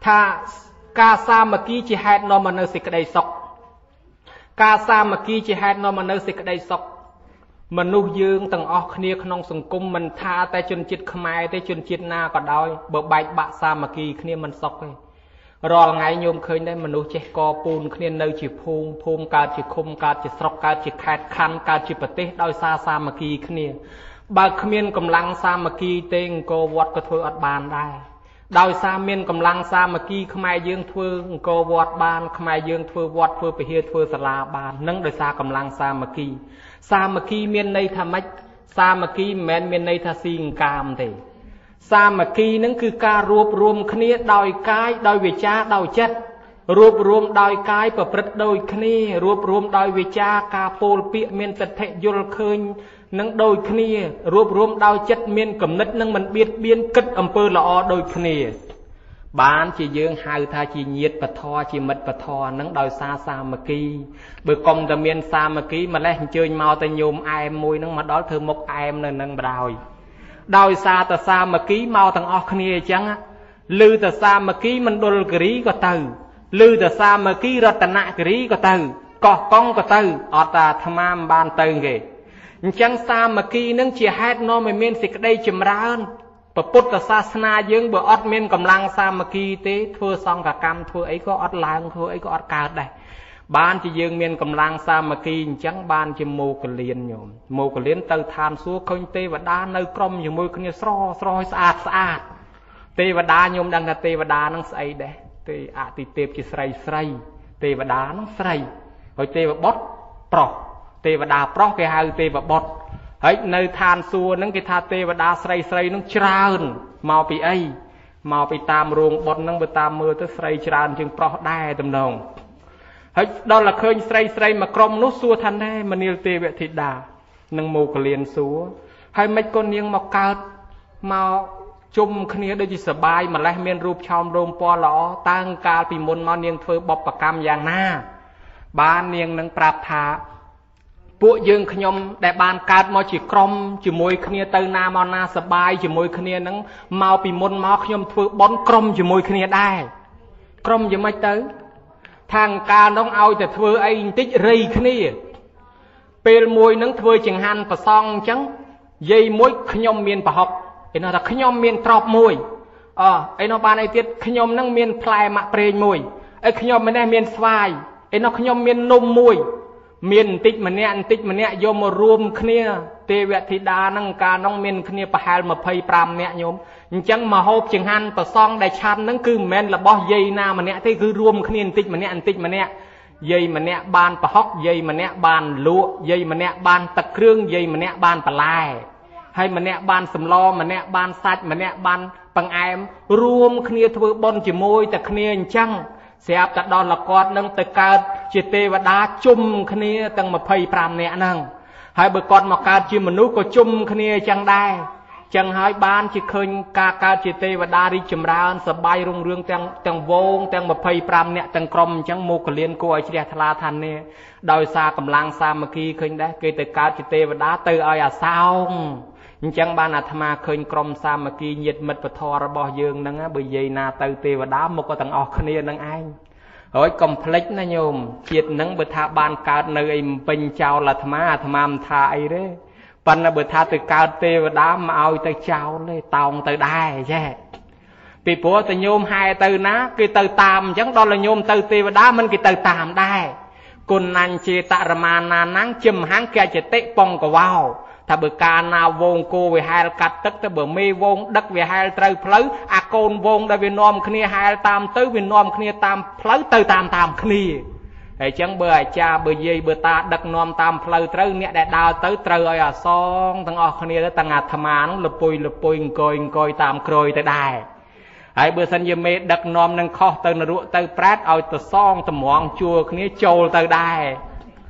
ថាការសាមគ្គីជាហេតុនាំមកនៅសេចក្តីសុខការសាមគ្គីជាហេតុនាំមកនៅសេចក្តីសុខមនុស្សយើងទាំងអស់គ្នាក្នុងសង្គមមិនថាតែជនជាតិខ្មែរទេជនជាតិណាក៏ដោយបើបែកបាក់សាមគ្គីគ្នាមិនសុខទេរាល់ថ្ងៃញោមឃើញដែរមនុស្សចេះកពូនគ្នានៅជាភូមិកើតជាឃុំកើតជាស្រុកកើតជាខេត្តខណ្ឌកើតជាប្រទេសដោយសារសាមគ្គីគ្នាបើគ្មានកម្លាំងសាមគ្គីទេអង្គរវត្តក៏ធ្វើអត់បានដែរដោយសារមានកម្លាំងសាមគ្គីខ្មែរយើងធ្វើអង្គរវត្តបានខ្មែរយើងធ្វើវត្តធ្វើពហិធ្វើសាលាបាននឹងដោយសារកម្លាំងសាមគ្គីសាមគ្គីមានន័យថាម៉េចសាមគ្គីមិនមែនមានន័យថាស៊ីអង្កាមទេសាមគ្គីនឹងគឺការរួបរวมគ្នាដោយកាយដោយវាចាដោយចិត្តរួបរวมដោយកាយប្រព្រឹត្តដូចគ្នារួបរวมដោយវាចាការពោលពាក្យមានទិដ្ឋិយល់ឃើញនឹងដូចគ្នារួបរวมដោយចិត្តមានគំនិតនឹងមិនបៀតបៀនគិតអំពើល្អដូចគ្នាបានជាយើងហៅថាជាញាតិពធជាមិត្តពធនឹងដោយសារសាមគ្គីបើកុំតែមានសាមគ្គីម្លេះអញ្ជើញមកតែញោមអែមមួយនឹងមកដល់ធ្វើមុខអែមនៅនឹងបដ ដោយសារតែសាមគ្គីមកទាំងអស់គ្នាអញ្ចឹងឮតែសាមគ្គីមណ្ឌលគិរីក៏ទៅឮតែសាមគ្គីរតនគិរីក៏ទៅកោះកុងក៏ទៅអត់តែអាត្មាមិនបានទៅគេអញ្ចឹងសាមគ្គីនឹងជាហេតុនាំឲ្យមានសេចក្តីចម្រើនពុទ្ធសាសនាយើងបើអត់មានកម្លាំងសាមគ្គីទេធ្វើសង្ឃកម្មធ្វើអីក៏អត់ឡើងធ្វើអីក៏អត់កើតដែរបានជាយើងមានកម្លាំងសាមគ្គីអញ្ចឹងបានជាមោគលានញោមមោគលានទៅឋានសួគ៌ឃើញទេវតានៅក្រុមជាមួយគ្នាស្រស់ស្អាតស្អាតទេវតាញោមដឹងថាទេវតានឹងស្អីដែរទេអតិទេពជាស្រីស្រីទេវតានឹងស្រីហើយទេវបុត្រប្រុសទេវតាប្រុសគេហៅទេវបុត្រហើយនៅឋានសួគ៌ហ្នឹងគេថាទេវតាស្រីស្រីនឹងច្រើនមកពីអីមកពីតាមរោងបុត្រហ្នឹងបើតាមមើលទៅស្រីច្រើនជាងប្រុសដែរតំណងហើយដល់តែឃើញស្រីស្រីមកក្រុមនោះសួរថាណែមនាលទេវធីតានឹងមោគលានសួរហើយមិនក៏នាងមកកើតមកជុំគ្នាដូចជាសបាយម្លេះមានរូបឆោមរោមពណ៌ល្អតាំងកាលពីមុនមកនាងធ្វើបបកម្មយ៉ាងណាបាននាងនឹងប្រាប់ថាពួកយើងខ្ញុំដែលបានកើតមកជាក្រុមជាមួយគ្នាទៅណាមកណាសបាយជាមួយគ្នានឹងមកពីមុនមកខ្ញុំធ្វើបន់ក្រុមជាមួយគ្នាដែរក្រុមយ៉ាងម៉េចទៅខាងកាលនោះឲ្យតែធ្វើអីបន្តិចរៃគ្នាពេលមួយនឹងធ្វើចង្ហាន់ប្រសងអញ្ចឹងយាយមួយខ្ញុំមានប្រហុកឯនោះថាខ្ញុំមានត្រប់មួយឯនោះបានអីទៀតខ្ញុំនឹងមានផ្លែម៉ាក់ប្រេងមួយឯខ្ញុំម្នេះមានស្វាយឯនោះខ្ញុំមាននំមួយមានបន្តិចម្នាក់យកមករួមគ្នាទេវធីតានឹងកាលនោះមានគ្នាប្រហែល25នាក់ញោមអញ្ចឹងមកហូបចង្ហាន់ប្រសងដែលឆាន់ហ្នឹងគឺមិនមែនរបស់យាយណាម្នាក់ទេគឺរួមគ្នាបន្តិចម្នាក់យាយម្នាក់បានប្រហុកយាយម្នាក់បានលក់យាយម្នាក់បានទឹកគ្រឿងយាយម្នាក់បានបន្លែហើយម្នាក់បានសម្លម្នាក់បានសាច់ម្នាក់បានបង្អែមរួមគ្នាធ្វើបុណ្យជាមួយតែគ្នាអញ្ចឹងស្រាប់តែដល់លគាត់នឹងទៅកើតជាទេវតាជុំគ្នាទាំង25នាក់ហ្នឹងហើយបើគាត់មកកើតជាមនុស្សក៏ជុំគ្នាអញ្ចឹងដែរចឹងហើយបានជាឃើញការកើតជាទេវតារីកចម្រើនសប្បាយរុងរឿងទាំងវងទាំង25នាក់ទាំងក្រុមអញ្ចឹងមោគលានគួរឲ្យជ្រះថ្លាថានេះដោយសារកម្លាំងសាមគ្គីឃើញដែរគេទៅកើតជាទេវតាទៅឲ្យអាសោងអញ្ចឹងបានអាត្មាឃើញក្រុមសាមគ្គីញាតិមិត្តពធរបស់យើងហ្នឹងបើនិយាយណាទៅទេវតាមកក៏ទាំងអស់គ្នានឹងឯងហើយកុំភ្លេចណាញោមជាតិហ្នឹងបើថាបានកើតនៅអីពេញចោលអាត្មាមិនថាអីទេប៉ុន្តែបើថាទៅកើតទេវតាមកឲ្យទៅចោលទេតោងទៅដែរចេះពីព្រោះតែញោមហែទៅណាគេទៅតាមអញ្ចឹងដល់ញោមទៅទេវតាមិនគេទៅតាមដែរគុណណាញ់ចេតរមាណាណាំងជិមហាំងកចតិបងកវោថាបើកាលណាវងគោវាហែលកាត់ទឹកទៅបើមេវងដឹកវាហែលត្រូវផ្លូវអាកូនវងដែលវានាំគ្នាហែលតាមទៅវានាំគ្នាតាមផ្លូវទៅតាមគ្នាហើយចឹងបើអាចារ្យបើយាយបើតាដឹកនាំតាមផ្លូវត្រូវអ្នកដែលដើរទៅត្រូវឲ្យអាសងទាំងអស់គ្នាទៅទាំងអាត្មានោះលពុយអង្គយតាមក្រោយទៅដែរហើយបើសិនជាមេដឹកនាំនឹងខុសទៅនរកទៅប្រែតឲ្យទៅសងតម្រង់ជួរគ្នាចូលទៅដែរហ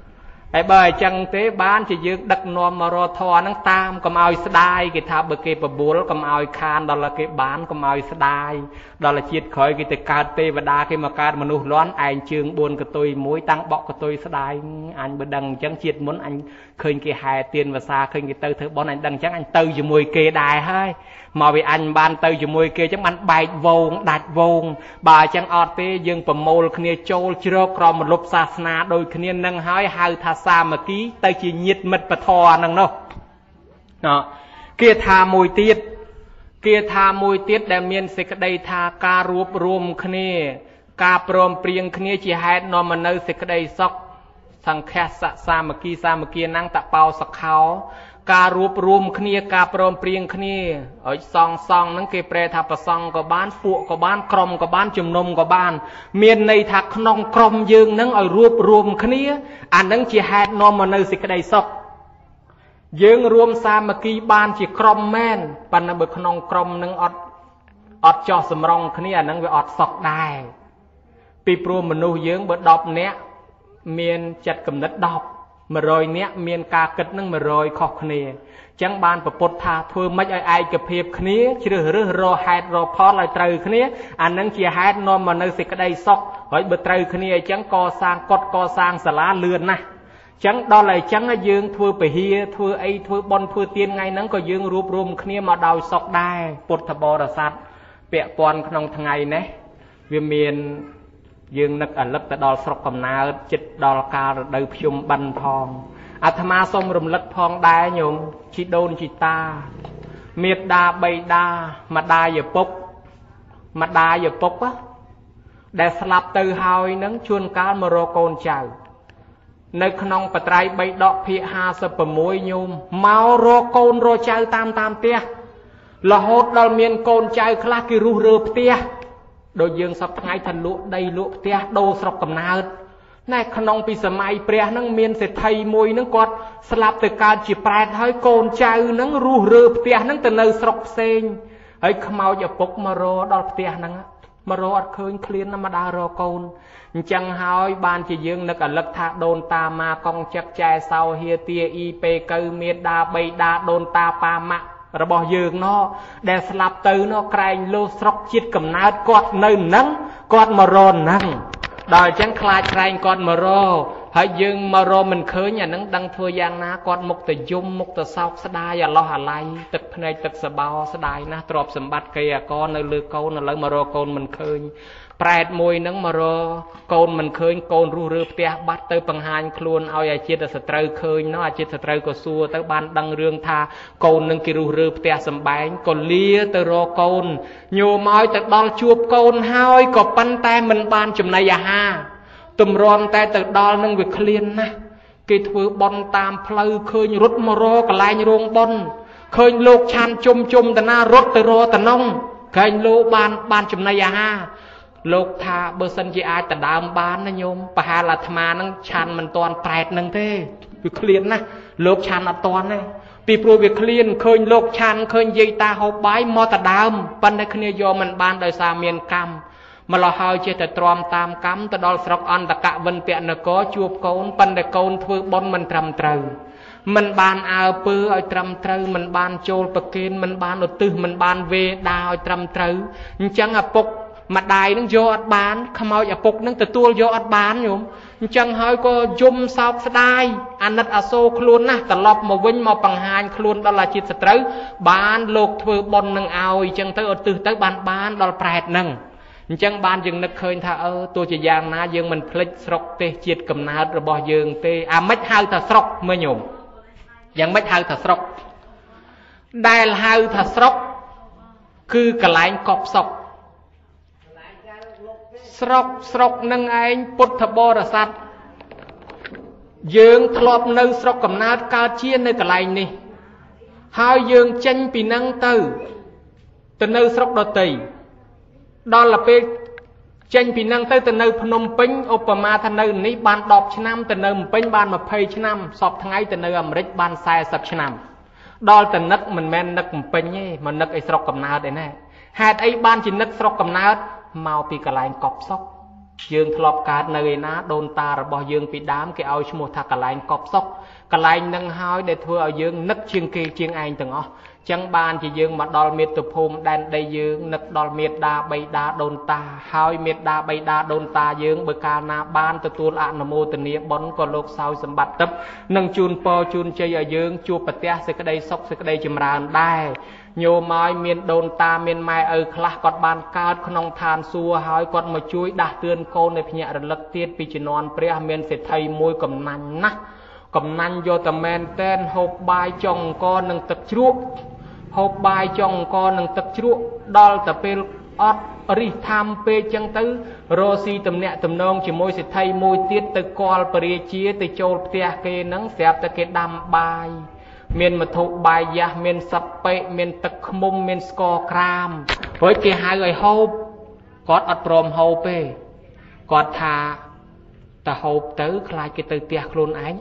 ហើយបើអញ្ចឹងទេបានជាយើងដឹកនាំមករធរហ្នឹងតាមកុំឲ្យស្ដាយគេថាបើគេបបួលកុំឲ្យខានដល់គេបានកុំឲ្យស្ដាយដល់ជាតិក្រោយគេទៅកើតទេវតាគេមកកើតមនុស្សលាន់ឯងជើង4កតុយ1តាំងបក់កតុយស្ដាយអញបើដឹងអញ្ចឹងជាតិមុនអញឃើញគេហែទៀនវសាឃើញគេទៅធ្វើបន់អញដឹងអញ្ចឹងអញទៅជាមួយគេដែរហើយមកវាអញបានទៅជាមួយគេអញ្ចឹងបានបែកវងដាច់វងបើអញ្ចឹងអត់ទេយើងប្រមូលគ្នាចូលជ្រកក្រមមលុបសាសនាដូចគ្នានឹងហើយហៅថាសាមគ្គីទៅជាញាតិមិត្តពធហ្នឹងនោះគាថាមួយទៀតដែលមានសេចក្តីថាការរួបរวมគ្នាការព្រមព្រៀងគ្នាជាហេតុនាំមកនៅសេចក្តីសុខសង្ឃសសាមគ្គីណាំងតបោសខោការរួបរวมគ្នាការព្រមព្រៀងគ្នាឲ្យសងហ្នឹងគេប្រែថាប្រសងក៏បានពួកក៏បានក្រុមក៏បានជំនុំក៏បានមានន័យថាក្នុងក្រុមយើងនឹងឲ្យរួបរวมគ្នាអានឹងជាហេតុនាំមកនៅសេចក្តីសុខយើងរួមសាមគ្គីបានជាក្រុមមែនប៉ុន្តែបើក្នុងក្រុមនឹងអត់ចោះសម្រងគ្នាអានឹងវាអត់សុខដែរពីព្រោះមនុស្សយើងបើ10នាក់មានចិត្តគំនិត100នាក់មានការគិតនឹង100ខុសគ្នាអញ្ចឹងបានប្រពុតថាធ្វើម៉េចឲ្យឯកភាពគ្នាជ្រើសរើសរកហេតុរកផលឲ្យត្រូវគ្នាអានឹងជាហេតុនាំមកនៅសេចក្តីសុខហើយបើត្រូវគ្នាអញ្ចឹងកសាងកុដិកសាងសាលាលឿនណាស់អញ្ចឹងដល់ហើយអញ្ចឹងយើងធ្វើពហិធ្វើអីធ្វើបន់ធ្វើទានថ្ងៃហ្នឹងក៏យើងរួបរวมគ្នាមកដោយសុខដែរពុទ្ធបរិស័ទពាក់ព័ន្ធក្នុងថ្ងៃនេះវាមានយើងនឹកអាលឹកទៅដល់ស្រុកកំណើតចិត្តដល់កាលរដូវភ្ជុំបិណ្ឌផងអាត្មាសូមរំលឹកផងដែរញោមជីដូនជីតាមេត្តាបិតាម្ដាយឪពុកដែលស្លាប់ទៅហើយនឹងជួនកាលមករកកូនចៅនៅក្នុងបត្រៃ3ដកភាគ56ញោមមករកកូនរកចៅតាមផ្ទះរហូតដល់មានកូនចៅខ្លះគេរុះរើផ្ទះដូចយើងសពថ្ងៃថាលក់ដីលក់ផ្ទះដូរស្រុកកំណើតណែក្នុងពីសម័យព្រះហ្នឹងមានសេដ្ឋីមួយហ្នឹងគាត់ស្លាប់ទៅកើតជាប្រែតហើយកូនចៅហ្នឹងរុះរើផ្ទះហ្នឹងទៅនៅស្រុកផ្សេងហើយខ្មោចឪពុកមករកដល់ផ្ទះហ្នឹងមករកអត់ឃើញឃ្លានណាមកដើររកកូនអញ្ចឹងហើយបានជាយើងនឹកអាលឹកថាដូនតាម៉ាកងចឹកចែសោហៀទាអ៊ីពេកៅមេដាបៃតាដូនតាប៉ាម៉ាក់របស់យើងនោះដែលស្លាប់ទៅនោះក្រែងលោស្រុកជាតិកំណើតគាត់នៅនឹងគាត់មករកនឹងដល់អញ្ចឹងខ្លាចក្រែងគាត់មករកហើយយើងមករកមិនឃើញអានឹងដឹងធ្វើយ៉ាងណាគាត់មុខទៅយំមុខទៅសោកស្ដាយអាឡោះអាល័យទឹកភ្នែកទឹកសបោស្ដាយណាស់ទ្រព្យសម្បត្តិគេអាកនៅលើកូនឥឡូវមករកកូនមិនឃើញប្រែតមួយនឹងមករកកូនមិនឃើញកូនរុះរើផ្ទះបាត់ទៅបង្ហាញខ្លួនឲ្យអាជាតិសត្រូវឃើញនោះអាជាតិសត្រូវក៏សួរទៅបានដឹងរឿងថាកូននឹងគេរុះរើផ្ទះសម្បែងក៏លាទៅរកកូនញោមឲ្យទៅដល់ជួបកូនហើយក៏ប៉ុន្តែមិនបានចំណីអាហារទម្រាំតែទៅដល់នឹងវាឃ្លានណាស់គេធ្វើបន់តាមផ្លូវឃើញរត់មករកកន្លែងរោងបន់ឃើញលោកឆានជុំតាណារត់ទៅរកតំណងកែងលោកបានចំណីអាហារលោកថាបើសិនជាអាចដដើមបានណាញោមប្រហែលអាត្មានឹងឆានមិនតាន់ប្រែតនឹងទេវាឃ្លានណាស់លោកឆានអត់តាន់ទេពីព្រោះវាឃ្លានឃើញលោកឆានឃើញយាយតាហូបបាយមកដដើមប៉ុន្តែគ្នាយកមិនបានដោយសារមានកម្មម្ល៉េះហើយចេះតែទ្រាំតាមកម្មទៅដល់ស្រុកអន្តកវិនពនគរជួបកូនប៉ុន្តែកូនធ្វើបុណ្យមិនត្រឹមត្រូវមិនបានអើពើឲ្យត្រឹមត្រូវមិនបានចូលប្រគេនមិនបានឧទ្ទិសមិនបានវេដាឲ្យត្រឹមត្រូវអញ្ចឹងឪពុកម្ដាយនឹងយកអត់បានខ្មោចឪពុកនឹងទទួលយកអត់បានញោមអញ្ចឹងហើយក៏យំសោកស្ដាយអាណិតអាសូរខ្លួនណាស់ត្រឡប់មកវិញមកបង្ហាញខ្លួនដល់អាជាតិសត្រូវបានលោកធ្វើបុណ្យនឹងឲ្យអញ្ចឹងទៅឧទ្ទិសទៅបានដល់ប្រែតនឹងអញ្ចឹងបានយើងនឹកឃើញថាទោះជាយ៉ាងណាយើងមិនភ្លេចស្រុកទេសជាតិកំណើតរបស់យើងទេអាម៉េចហៅថាស្រុកមើលញោមយ៉ាងម៉េចហៅថាស្រុកដែលហៅថាស្រុកគឺកន្លែងកប់សុខស្រុកនឹងឯងពុទ្ធបរិស័ទយើងធ្លាប់នៅស្រុកកំណើតកើតជានៅកន្លែងនេះហើយយើងចេញពីនឹងទៅនៅស្រុកដតីដល់ពេលចេញពីនឹងទៅនៅភ្នំពេញឧបមាថានៅនេះបាន10ឆ្នាំទៅនៅភ្នំពេញបាន20ឆ្នាំសពថ្ងៃទៅនៅអាមេរិកបាន40ឆ្នាំដល់ទៅនឹកមិនមែននឹកភ្នំពេញទេមកនឹកឯស្រុកកំណើតឯណាហេតុអីបានជានឹកស្រុកកំណើតមកពីកន្លែងកប់សុខ dương thọp cá nơi ná đôn ta rồi bỏ dương bị đám cái ao một thằng cả lạnh cọp sóc cả lạnh nâng hói để thưa ở dương nấc chiên kia chiên anh từng ó chẳng ban chỉ dương mà đòn miệt tập hôm đan đây dương nấc đòn miệt đa bay đa đôn ta hói miệt đa bay đa đôn ta dương bờ ca na ban từ tuôn lạ nằm mô từ nia bón còn lục sau sầm bát tấp nâng chun po chun chơi ở dương chua bát tea sẽ cái đây sóc sẽ cái đây chìm ràn đai nhô mai miền đồn ta miền mai ở khla còn ban cao không than xua hói còn mà chuối đã tươn cô này nhẹ rồi lật tiết vì chỉ non pre miền sẽ thay môi cầm năn nát cầm năn vô tầm men tên hộp bài chồng con nâng tập chuốc hộp bài chồng con nâng tập chuốc đo tập pe ót ri tham pe chân tứ rosi tầm nẹt tầm nông chỉ môi sẽ thay môi tiết từ col pre chia từ châu tia kê nắng xẹp từ cái đam bài miền mà thuộc bài gia miền sập pe miền tật mông miền sco cram với cái hai người hộp có ọt prom hộp pe có thà ta hộp tới khai cái từ tia luôn ánh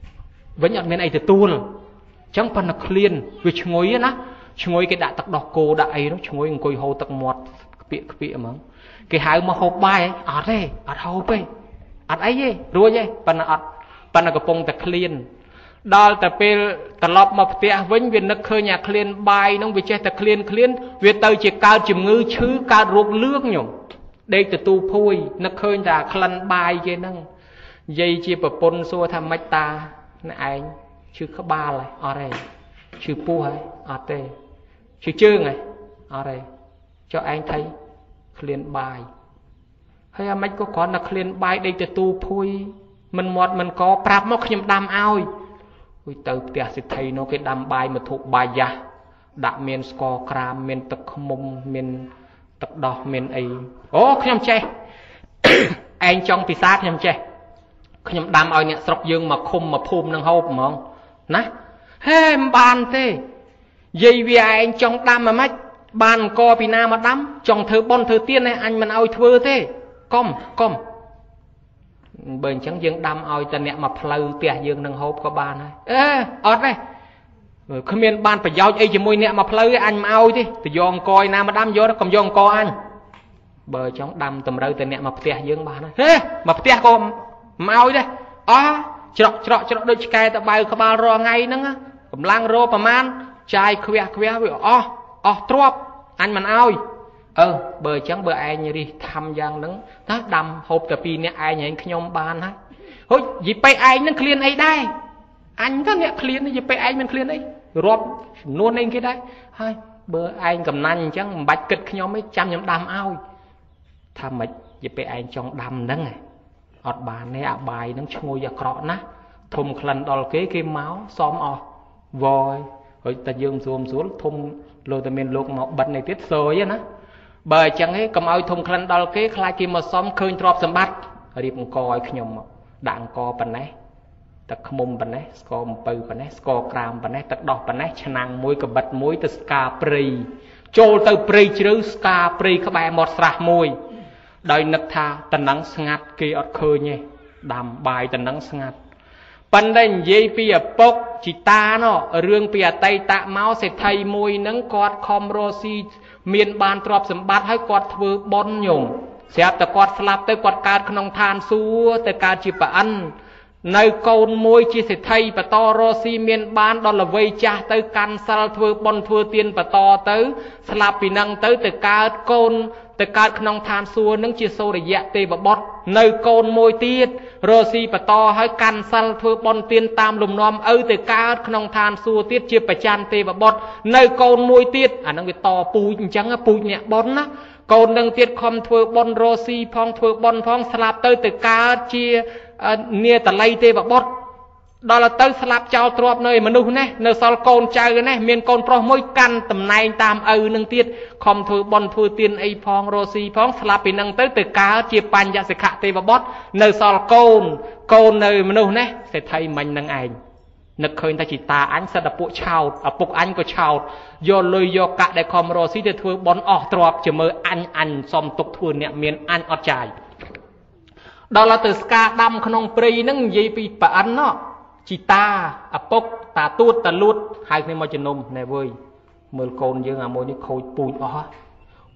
vẫn nhận miền ấy từ tuôn chẳng phần là clean vì ngồi á ngồi cái đã tật đỏ cô đã ấy nó ngồi ngồi hồ tật mọt bị mà cái hai mà hộp bài ọt đây ọt hộp pe ọt ấy gì đuôi gì phần là cái bông tật clean đoแต่ ពេលត្រឡប់មកផ្ទះវិញវានឹកឃើញអាក្លៀនបាយនោះវាចេះតែក្លៀនវាទៅជាកើតជំងឺឈឺកើតរោគលឿងញោមដេកទូភួយនឹកឃើញតែក្លិនបាយគេហ្នឹងនិយាយជាប្រពន្ធសួរថាម៉េចតាអ្នកឯងឈឺក្បាលហើយអត់ទេឈឺពោះហើយអត់ទេឈឺជើងហើយអត់ទេចុះឯងថៃក្លៀនបាយហើយអាម៉េចក៏គ្រាន់តែក្លៀនបាយដេកទូភួយមិនមាត់មិនកប្រាប់មកខ្ញុំដាំឲ្យទៅផ្ទះសិទ្ធិនោះគេដាំបាយមកធុបាយយ៉ាដាក់មានស្ករក្រាមមានទឹកខ្មុំមានទឹកដោះមានអីអូខ្ញុំចេះឯងចង់ពិសាខ្ញុំចេះខ្ញុំដាំឲ្យអ្នកស្រុកយើងមកឃុំមកភូមិនឹងហូបហ្មងណាហេមិនបានទេយាយវាឯងចង់ដាំហ្មងបានអង្គពីណាមកដាំចង់ធ្វើប៉ុនធ្វើទៀនឯងអញមិនឲ្យធ្វើទេកុំបើអញ្ចឹងយើងដាំឲ្យតែអ្នកមកផ្លូវផ្ទះយើងនឹងហូបក៏បានហើយអត់ទេគ្មានបានប្រយោជន៍អីជាមួយអ្នកមកផ្លូវអញមកឲ្យទេទៅយកអង្គយណាមកដាំយកកុំយកអង្គអញបើចង់ដាំតម្រូវតែអ្នកមកផ្ទះយើងបានហើយហេមកផ្ទះក៏មកឲ្យដែរច្រកដូចឆ្កែតបៅក្បាលរាល់ថ្ងៃហ្នឹងកម្លាំងរោប្រមាណចាយខ្វះវាអស់ទ្របអញមិនឲ្យបើអញ្ចឹងបើឯងរិះខំយ៉ាងហ្នឹងណាដាំហូបតែពីរអ្នកឯងឯងខ្ញុំបានហើយហូចយីពេឯងហ្នឹងឃ្លានអីដែរអញទៅអ្នកឃ្លានយីពេឯងមិនឃ្លានអីរាប់ចំនួនអីគេដែរហើយបើឯងកំណាញ់អញ្ចឹងមិនបាច់គិតខ្ញុំទេចាំខ្ញុំដាំឲ្យថាម៉េចយីពេឯងចង់ដាំហ្នឹងអត់បានទេអាបាយហ្នឹងឈ្ងុយអាក្រក់ណាស់ធំក្លិនដល់គេមកសមអស់វយហើយតែយើងស្រួលធំលោតែមានលោកមកបិទនេះទៀតសយណាបើអញ្ចឹងឯងកុំឲ្យធំក្លិនដល់គេខ្លាចគេមកសំឃើញទ្រព្យសម្បត្តិរៀបអង្គឲ្យខ្ញុំមកដាក់អង្គប៉ុណ្ណេះទឹកខ្មុំប៉ុណ្ណេះស្ករអំពៅប៉ុណ្ណេះស្ករក្រាមប៉ុណ្ណេះទឹកដោះប៉ុណ្ណេះឆ្នាំងមួយកបិតមួយទៅស្កាព្រៃចូលទៅព្រៃជ្រៅស្កាព្រៃក្បែរមាត់ស្រះមួយដោយនឹកថាតំណឹងស្ងាត់គេអត់ឃើញទេដាំបាយតំណឹងស្ងាត់ប៉ុន្តែនិយាយពីឪពុកជីតានោះរឿងពីអតីតមកសេដ្ឋីមួយហ្នឹងគាត់ខំរស់ស៊ីមានបានទ្រព្យសម្បត្តិហើយគាត់ធ្វើបុណ្យញោមស្រាប់តែគាត់ស្លាប់ទៅគាត់កើតក្នុងឋានសួគ៌ទៅកើតជាប្រអិននៅកូនមួយជាសេដ្ឋីបន្តរស់ស៊ីមានបានដល់ល្វីចាស់ទៅកាន់សិលធ្វើបុណ្យធ្វើទានបន្តទៅស្លាប់ពីនឹងទៅកើតកូនទៅកើតក្នុងឋានសួគ៌នឹងជាសូរយៈទេវបុត្រនៅកូនមួយទៀតរស់ស៊ីបន្តហើយកាន់សិលធ្វើបុណ្យទានតាមលំនាំឪទៅកើតក្នុងឋានសួគ៌ទៀតជាបច្ច័នទេវបុត្រនៅកូនមួយទៀតអានឹងវាតពូជអញ្ចឹងពូជអ្នកបុណ្យណាកូននឹងទៀតខំធ្វើបុណ្យរស់ស៊ីផងធ្វើបុណ្យផងស្លាប់ទៅកើតជានាតល័យទេវបុត្រដល់ទៅស្លាប់ចោលទ្រព្យនៅមនុស្សនេះនៅសល់កូនចៅនេះមានកូនប្រុសមួយកាន់តំណែងតាមឪនឹងទៀតខំធ្វើបុណ្យធ្វើទានអីផងរស់ស៊ីផងស្លាប់ពីនឹងទៅកើតជាបញ្ញសិខៈទេវបុត្រនៅសល់កូននៅមនុស្សនេះសេដ្ឋីមិញនឹងឯងនឹកឃើញតែជីតាអញសិតតែពួកឆោតឪពុកអញក៏ឆោតយកលុយយកកាក់ដែលខំរស់ស៊ីទៅធ្វើបុណ្យអស់ទ្រព្យជាមើលអញសុំទុកធ្វើអ្នកមានអញអត់ចាយដល់ទៅស្កាដាំក្នុងព្រៃហ្នឹងនិយាយពីប្រអិនណោះជីតាឪពុកតាទួតតាលួតហៅគ្នាមកជំនុំណែវើយមើលកូនយើងអាមួយនេះខូចពូជអស់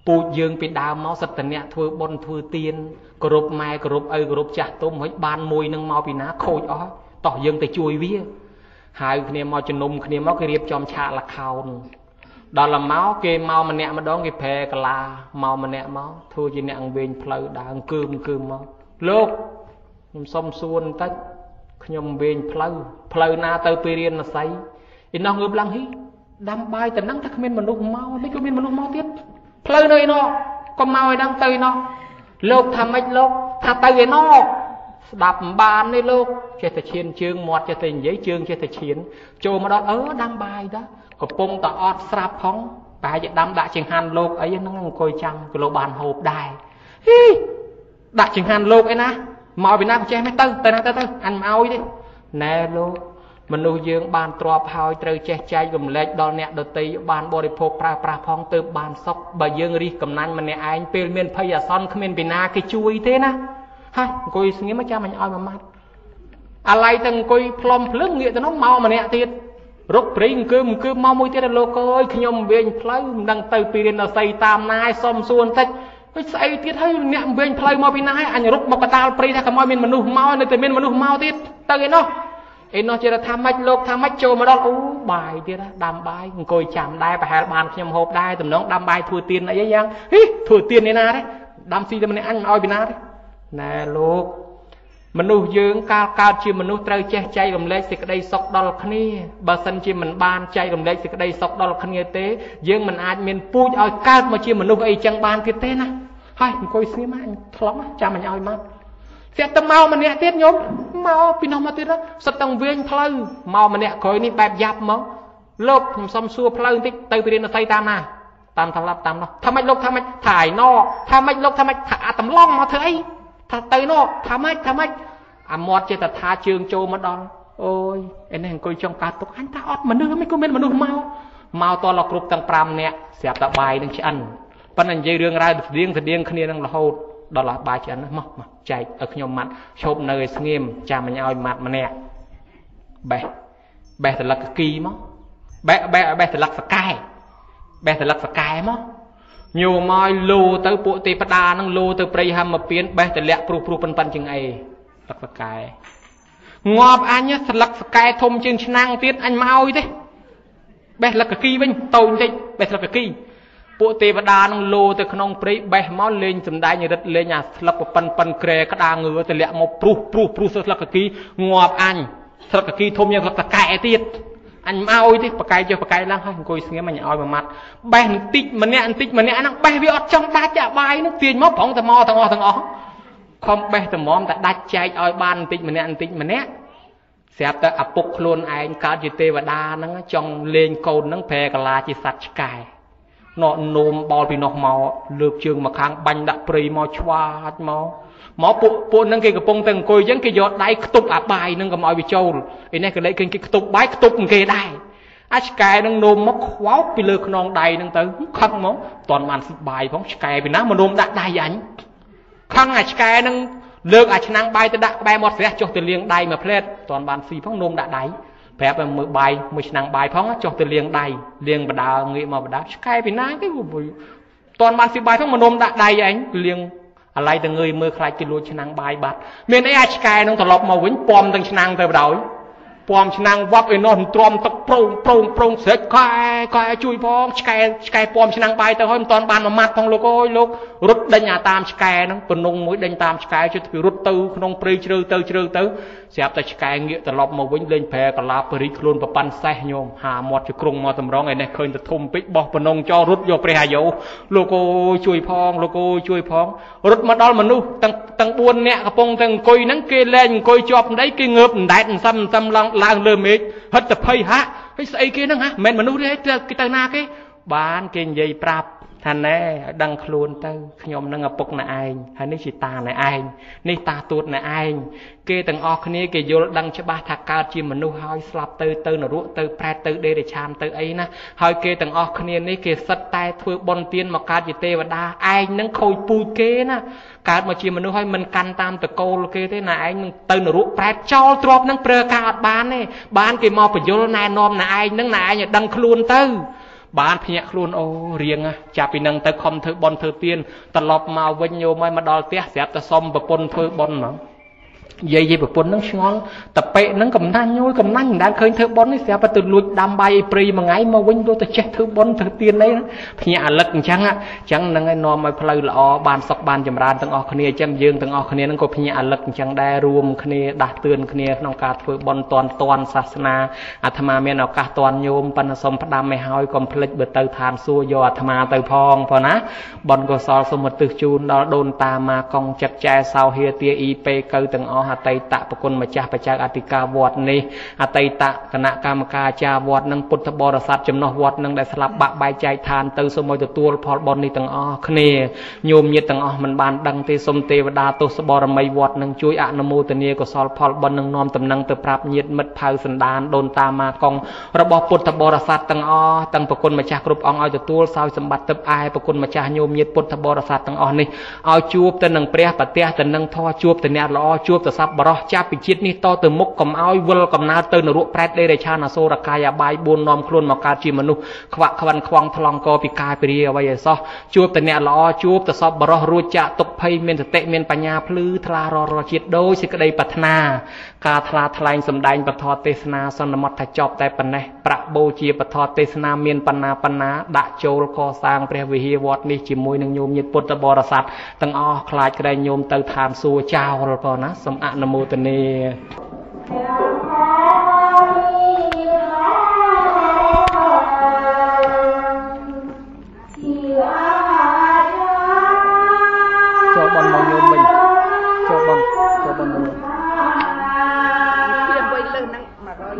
pụt dương bị đào máu sạch tận nhẹ thưa bon thưa tiên group mai group ơi group chặt tôm mấy ban mùi nâng mau bị ná khôi ó tỏ dương tới chui vía hai kia mau chân nôm kia máu cái riệp chom chạ là khao đó là máu kia mau mà nhẹ mà đón cái phê cả là mau mà nhẹ máu thưa chỉ nhẹ ăn bên phơi đang cơm máu lúc xong xuân tách nhom bên phơi na tới period là say in nó ngược lăng hí đam bay từ nắng thắc men mình lúc mau lấy cái men mình lúc mau tiếp phơi nơi nó con mau đang tới nó lúc tham mấy lúc tham tới nó đạp bàn đi lúc chơi thể chiến chương một chơi thể giấy chương chơi thể chiến cho mà đó đam bay đó có bông ta ọt sạp phóng bài vậy đam đã chừng hàn lúc ấy nó coi chăng cái lô bàn hộp đài đã chừng hàn lúc ấy na màu Việt Nam chơi mấy tư anh mau đi nè luôn mình nuôi dưỡng bàn trọp hỏi trời che cháy gồm lệch đo nẹt đồ tây bàn bồ đề phô pra phong từ bàn sóc bà dương đi cầm nanh mà nè anh pê miền phây à son không miền Việt Nam cái chui thế na hai coi nghĩ mấy cha mình oi mà mát à lại từng coi plom lưng nghĩa nó mau mà nè tiệt rốt prính cứ mau môi tiệt lô coi khi nhom bên phơi đang từ pê nó xây tam nai xóm xuân tách cái xây tiệt hay nè bên phơi mau bên nai anh rốt một cái tao prính ra cái mau miền mình nuôi mau nơi từ miền mình nuôi mau tiệt từ cái nó nó chỉ là tham mách lục tham mách cho mà đó bài kia đó đam bài coi chạm đai và hai bàn nhầm hộp đai tụi nó đam bài thua tiền này giang thua tiền này na đấy đam si cho mình ăn oi bị na đấy nè lục mình nuôi dưỡng cao chỉ mình nuôi trời che chay gồm lấy cái đây sọc đo là khné bà sân chỉ mình ban chay gồm lấy cái đây sọc đo là khné tế dưỡng mình ai mình pui oi cao mà chỉ mình nuôi ấy chẳng ban cái tế na hai coi xí mà anh thóng cha mình oi mà sẽ tâm mau mà nè tiết nhôm mau pin không mà tiết đó sắp tăng viên phơi mau mà nè coi ní bẹp dập máu lốp xong xua phơi tích từ bên nó say tam na tam thằng lắp tam nó tham mạch lốp tham mạch thải no tham mạch lốp tham mạch thả tầm long mà thấy thả từ nó tham mạch à mọt chơi thả trường châu mà đòn ôi anh này coi trong cá tục anh ta ót mà nước mấy cô bên mà nước mau to là group tăng pram nè xẹp ta bài đang ăn phần anh dây đường ra điên kia đang là hột đó là bài chuyện nó mà chạy ở nhom mặt chộp nơi nghiêm cha mình ao mặt mà nè bè thật là kỳ mà bè thật là sky mà nhiều môi lù tới bộ tì phát đa năng lù tới prey ham mà biến bè thật lẹ pru pan chừng ấy là sky ngọt anh nhá thật là sky thông chừng năng tiết anh mau thế bè là kỳ vinh tàu thế bè thật là kỳ bộ tê và đa năng lô từ khung prey bè máu lên chấm đai như đất lên nhà lập một pan kề cái đa ngựa từ lẹ một pru sơ lập cái ngọt anh lập cái thôm như lập cái tiết anh mau đi bạc cái lăng hai coi nghe mà nhoi vào mặt bè tích mà nè năng bè bị ọt trong ba chả bài nó tiền máu phỏng thằng o không bè thằng móm ta đắt chạy oi ban tích mà nè xếp tới áp bục luôn anh cao chỉ tê và đa năng trong lên cồn năng phê cả là chỉ sạch cài nó nôm bò bị nó màu lược trường mà khang banh đã prey màu choa màu bộ năng cái bông từng coi giống cái giọt đáy tục áp bài năng cầm mọi bị trâu cái này cái lấy cái tục bái tục cái đáy cái năng nôm móc khóa bị lược non đầy năng tới khăng máu toàn màn bài phóng cái bị ná mà nôm đã đầy ảnh khăng cái năng lược năng bài tới đã bài một sẽ cho từ liêng đầy mà plate toàn bàn xì phóng nôm đã đầy phép là mười bài mười năng bài phóng cho từ liêng đầy liêng và đào nghĩ mà đá cái bị ná cái toàn bàn xì bài phóng mà nôm đã đầy ảnh liêngอะไรแต่เงยมือใครจะรู้ชนะบายบัดเมื่อไอ้ชายน้องตลบมาวิ่งปอมตั้งชนะเติบโตปอมชนะวับไอ้นอนตรอมตะโปร่งเสกคอยช่วยพ้องชายปอมชนะบายแต่ห้อยตอนบานมามัดพ้องโลกลูกรุดเดินหน้าตามชายน้องปนงมวยเดินตามชายจะถือรุดตื้อน้องปรีเชื่อตื้อเสียบแต่ชายเงี้ยตลบมาวิ่งเล่นแพ้กับลาปริคลุนประปันแซ่โยมหาหมดจะกรุงมาตำร้องไอ้เนี่ยเคยจะทุ่มปิดบอกปนงจอรุดโยเปรหายโยโลกช่วยพ้องรุดมาดอลมันนู่ตั้งบวนเนี่ยกระปงตั้งกุยนั่งเกลนกุยจอบได้เกเงือบได้ซ้ำลางเลื่อมเอกฮัตตะเพยฮะให้ใส่เกนั่งฮะแมนมันนู่ได้กิตานาเกบ้านเกณฑ์ใหญ่ปราบท่านแน่ดังครูนเต้ขยมนั่งปกน่ะไอ้ฮันนี่ชิตาน่ะไอ้นี่ตาตูดน่ะไอ้เกตั้งออกนี้เกยโยดังฉบับถักการจีมันนู่หอยสลับเตอหนรุเตอแปรเตอเดริชามเตอไอ้นะหอยเกตั้งออกนี้นี่เกสัตตายทั่วบนเตียนมาการจิเตวดาไอ้นั่งคอยปูเกนะการมาจีมันนู่หอยมันกันตามตะโกลเกเตน่ะไอ้นั่งเตอหนรุแปรจอลตรอบนั่งเปลือกาดบ้านเนี่ยบ้านเกมอประโยชน์นายนอมน่ะไอ้นั่งน่ะไอ้เนี่ยดังครูนเตอ bán phí nhạc luôn ô riêng chả bị nâng tới không thử bon thử tiên tật lọp màu vinh nhô mai mà đòi tiếc xếp ta xông và pôn thử bon mà dây dây bột nắng ngon tập bẹ nắng cầm nanh nhối cầm nanh đang khơi thưa bón ấy sẽ từ lùi đam bay pri mà ngay mà quên đôi ta chết thưa bón thưa tiền đấy nhà lực chẳng năng ai nò mà plei lọ bàn sọc bàn chầm ran từng ở khné chăm dương từng ở khné năng có nhà lực chẳng đa rùm khné đạt tươn khné nông cát thưa bón toàn sasana athama men ở cả toàn nhôm pan sông phát đam mày hoi complex bờ từ thàn xua do athama từ phong phò ná bón có so sông một từ chun đó đôn ta mà con chặt chai sau hia tia ip câu từng ởหาไตตะปกุลมาจากประจักษ์อธิกาวอดนี้หาไตตะคณะกรรมการจาวอดนังพุทธบริษัทจำนวนวอดนังได้สลับบะใบใจทานตือสมัยตัวพอลบอลนี้ตั้งอ้อคเนยโยมยึดตั้งอ้อมันบานดังที่สมเทวดาตุสบรมัยวอดนังช่วยอนุโมทนีก็สอลพอลบอลนังนอมตำนังตัวปราบยึดมัดเผาสันดานโดนตามากองระบบพุทธบริษัทตั้งอ้อตั้งปกุลมาจากกรุบองเอาตัวสาวสมบัติตับไอปกุลมาจากโยมยึดพุทธบริษัทตั้งอ้อนี่เอาจูบแต่นังเปรี้ยปะเตี้ยแต่นังท่อจูบแต่เนี่ยล้อจูบแต่ซับบรอจับปิจิตนี่ต่อเติมมุกกับเอาวลกับนาเติมนรุแปรได้ชาณโซรกายาบายบุญนอมครุนมาการจีมนุขวักขวันควงทลองกอปิกายไปเรียไว้ซอจูบแต่เนี่ยล้อจูบแต่ซับบรอรู้จักตกภัยเมียนเตะเมียนปัญญาพลื้อทลารอจิตโดยสิกระไดปัฒนาการทลาทลายสมได้ปทอเตสนาสนมัตถจอบแต่ปัญเนประโบจีปทอเตสนาเมียนปัญนาดะโจลกอสร้างเปรียวิหิวอดนี่จิมวยนังโยมยึดพุทธบริษัทตั้งอ้อคลายกระไดโยมเติมทานสู่เจ้าเราปอนะสมอนุโมทนีcho bọn mong nhôm mình cho bọn mình tiền quay lưng nặng mà rồi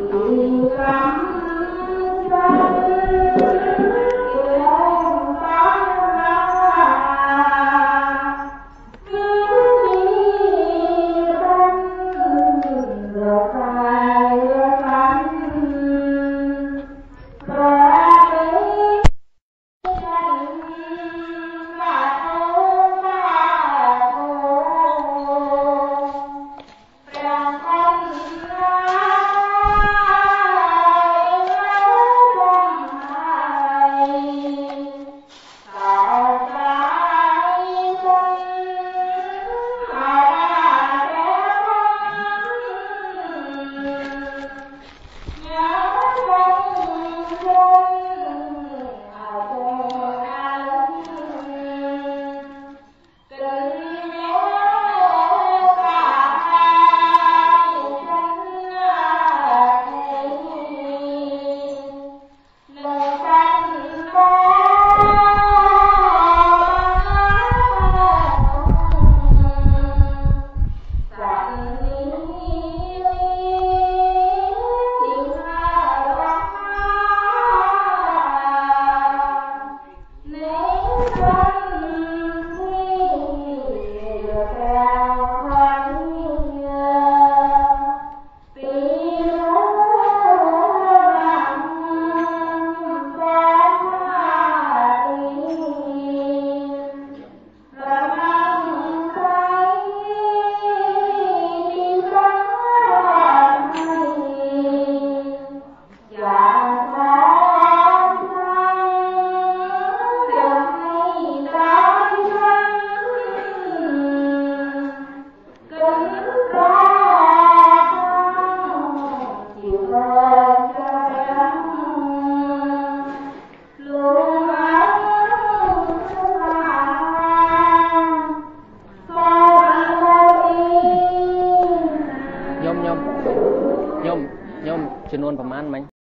nhôm จำนวนประมาณไหม